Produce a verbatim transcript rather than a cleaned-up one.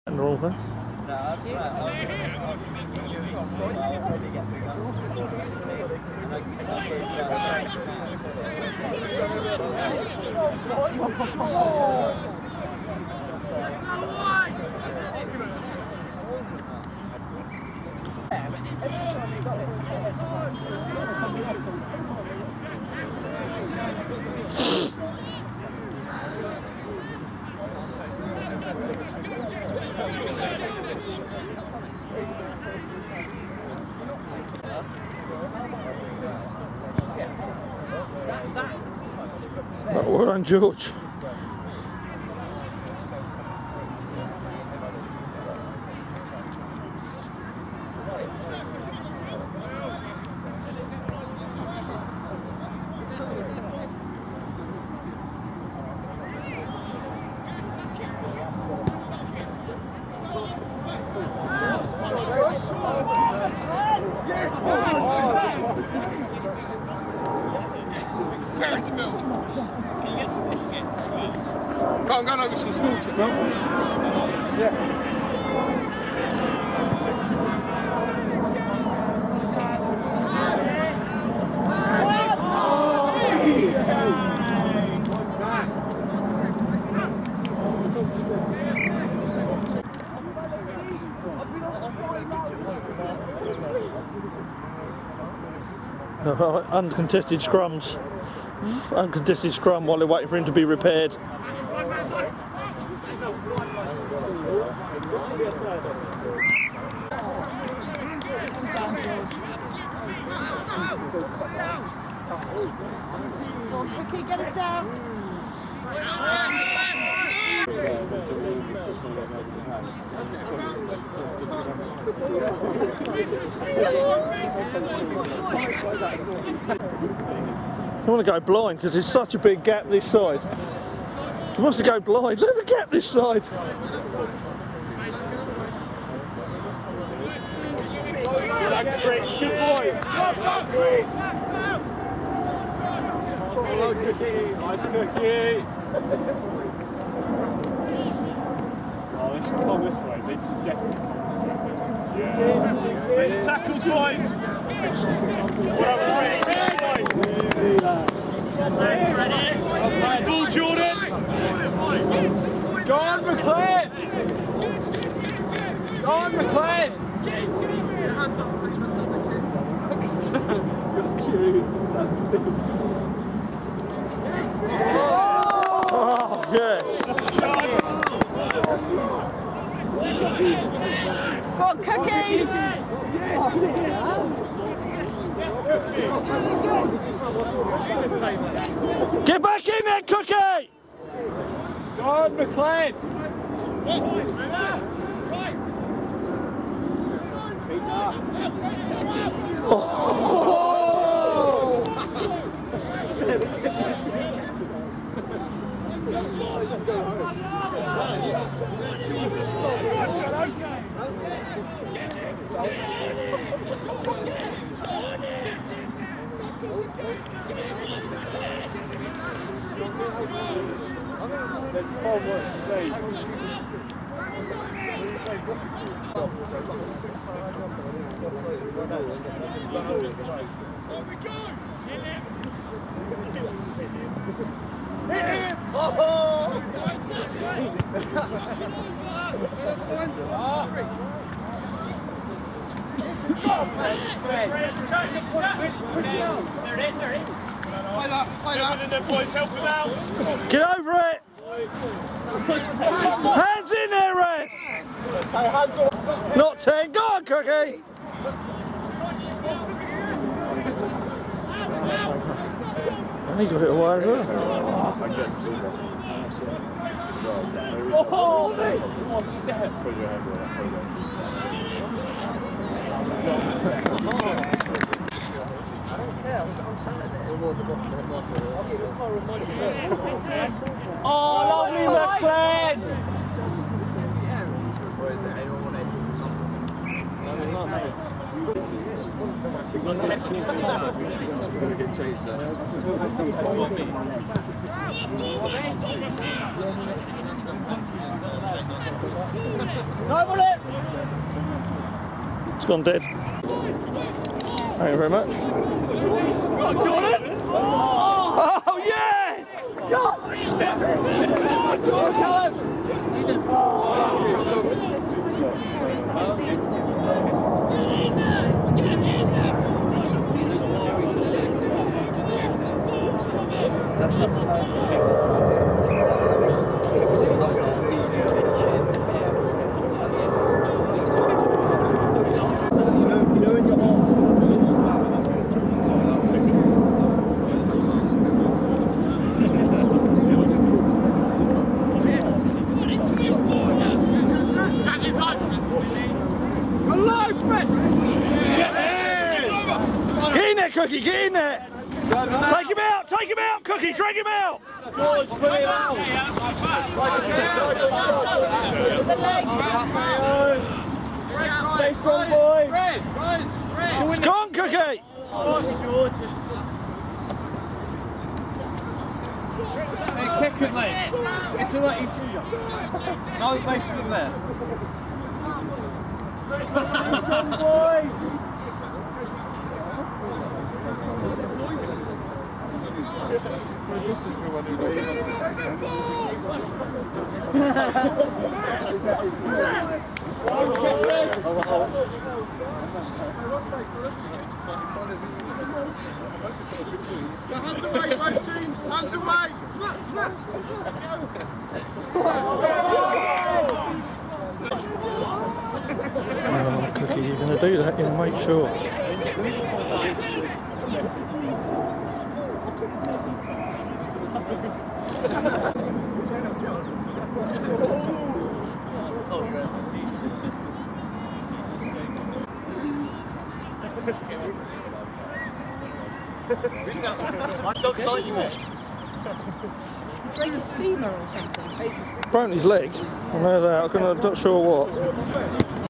Roll there. Well done, George. Can you get some biscuits? Oh, I'm going over to the school to no? Yeah. No, uncontested scrums. Hmm? Uncontested scrum while they're waiting for him to be repaired. Quickly, get it down. I want to go blind because there's such a big gap this side. He wants to go blind. Look at the gap this side. Good boy. Oh, Cookie. Nice Cookie. Oh, this should come this way. This should definitely come this way. Yeah. Tackles wide. Ball, Jordan. Go on, McLean. Go on, McLean. Hands off, please, hands Oh, yes. Go on, Cookie! Get back in there, Cookie! Go on, McLean! Oh. There's so much space. There it is, there it is. Play that, play that. Boys, help him out. Get over it! Hands in there, Red! Not ten. Go on, Cookie! He got it away as well. Oh, mate! One step. Put your head Oh, lovely McLean! It's gone dead. Thank you very much. Oh, yes! That's it. Get in there, Cookie, get in there! Take him out, take him out, Cookie, drag him out! George, put it out! Stay strong, boy! Go on, Cookie! Hey, kick it, mate. It's all right, you shoot you. No, basically there. Stay strong, boys! For a distance, we want to do Hands away, both teams! Hands away! Oh, Cookie, you're going to do that, you'll make sure. My dog's like you, mate. Break his femur or something. Broken his leg. I know that, I'm not sure what.